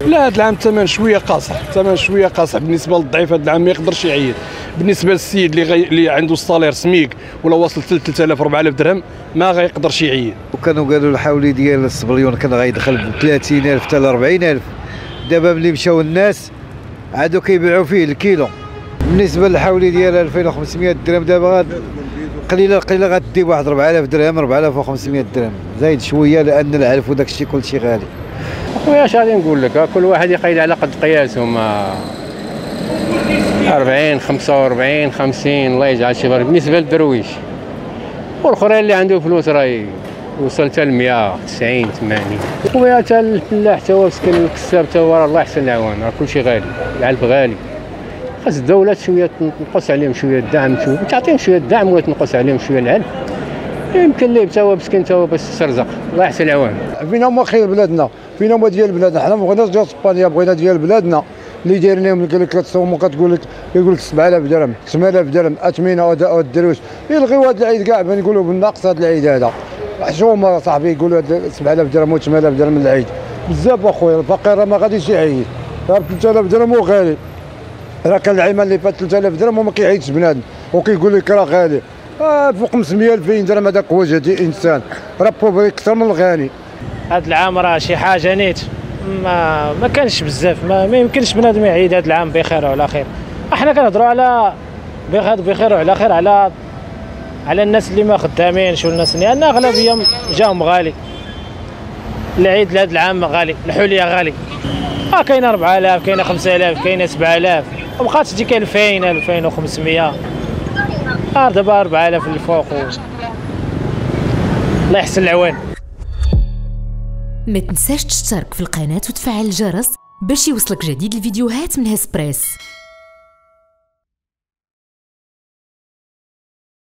لا هذا العام الثمن شويه قاصح، الثمن شويه قاصح بالنسبه للضعيف. هذا العام ما يقدرش يعيد. بالنسبه للسيد اللي عنده الصالير سميك ولا واصل 3000 4000 درهم ما غيقدرش يعيد. وكانوا قالوا الحولي ديال الصبليون كان غيدخل ب 30000 حتى ل 40000. دابا ملي مشاو الناس عادوا كيبيعوا فيه الكيلو. بالنسبه للحولي ديال 2500 درهم دابا قليله غتدي بواحد 4000 درهم 4500 درهم، زايد شويه لان العلف وداك الشيء كلشي غالي. خويا اش غادي نقول لك، كل واحد يقيد على قد قياسهم. 40 45 50 الله يجعل شي برك بالنسبه للدرويش، والاخرين اللي عنده فلوس راه وصل حتى ل 100 90 80. خويا حتى الفلاح حتى هو مسكين الكساب حتى هو راه الله يحسن العوان، راه كلشي غالي، العلف غالي. خاص الدوله شويه تنقص عليهم شويه الدعم، تعطيهم شويه الدعم ولا تنقص عليهم شويه العلف. يمكن ليه حتى هو مسكين حتى هو باش يسترزق، الله يحسن العوان. فينا هما خير بلادنا، فينا هما ديال بلادنا، حنا ما بغيناش ديال اسبانيا، بغينا ديال بلادنا اللي دايرينهم. قال لك كتصوموا كتقول لك يقول لك 7000 درهم 8000 درهم اثمنه والدرويش يلغيو هذا العيد كاع، نقولوا بالنقص هذا العيد هذا. حشومه صاحبي يقولوا 7000 درهم و 8000 درهم من العيد بزاف اخويا. الفقير ما غاديش يعيد، راه 3000 درهم وغالي. راه كان العيمان اللي فات 3000 درهم وما كيعيدش بنادم وكيقول لك راه غالي. فوق 500 2000 درهم هذاك هو جدي انسان، راه بوفري اكثر من الغني. هذا العام راه شي حاجه نيت ما كانش بزاف، ما يمكنش بنادم يعيد هذا العام بخير وعلى خير. احنا كنهضروا على بخير وعلى خير على الناس اللي ما خدامينش والناس لان اغلبيه جاهم غالي. العيد لهذا العام غالي، الحليه غالي. كاينه 4000 كاينه 5000 كاينه 7000 وبقات ديك 2000 2500. دابا 4000 الفوق الله يحسن العوان. ما تنساش تشترك في القناة وتفعل الجرس باش يوصلك جديد الفيديوهات من هسبريس.